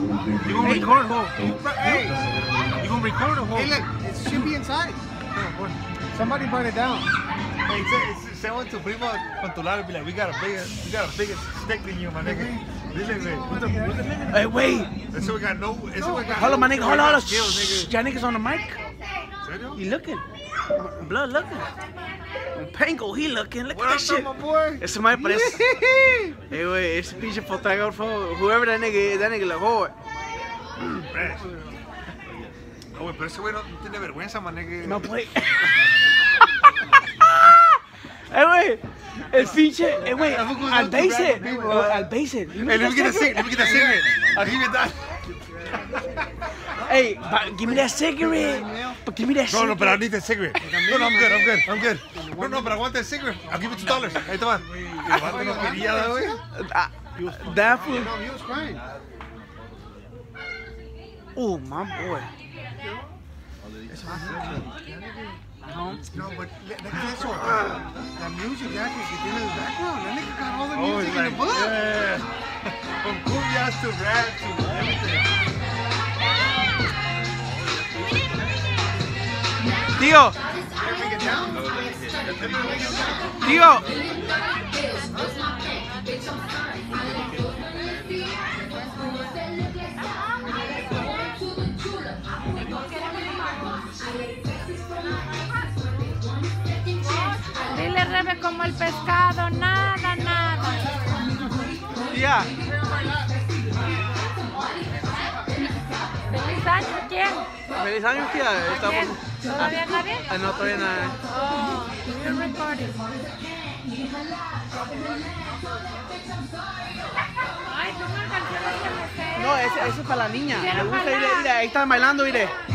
You gonna record who? Hey, You gonna record who? hey, look, it should be inside. Somebody burn it down. Hey, say one to primo con tu lado, be like, we got a bigger stick than you, my nigga. Dile, güey. Hey, wait. Ese we got no. Hold on, my nigga. Hold on. Shh. Y'all niggas on the mic. ¿Serio? He looking. Blood looking. Pango, he looking. Look What at up, that shit. my boy? Ese mae parece. Hey, güey, ese pinche fotógrafo. Whoever that nigga lo joder. Fresh. No, güey, pero ese güey no tiene vergüenza, man, nigga. No puede. Güey, el pinche, güey, al base it. Hey, let me get that cigarette. I'll give you that. Hey, give me that cigarette. But give me that No, cigarette. but I need that cigarette. No, I'm good. No, but I want that cigarette. I'll give you $2. Ahí te va. El vato no quería, güey. That fool. No, he was crying. Oh, my boy. No, but look at eso. The music that que tiene in the background. That nigga got all the music in the book. Yeah. From cumbias to rap to everything. Tío. Tío. Dile, Rebe, como el pescado, nada. Tía. ¿Feliz año? ¿Quién? Feliz año, tía. ¿Quién? ¿Todavía nadie? No, todavía nada. Oh, you're recording. Ay, pongan canciones que me sé. No, ese es para la niña. Quiero Me gusta, bailar. mira, ahí están bailando, mire.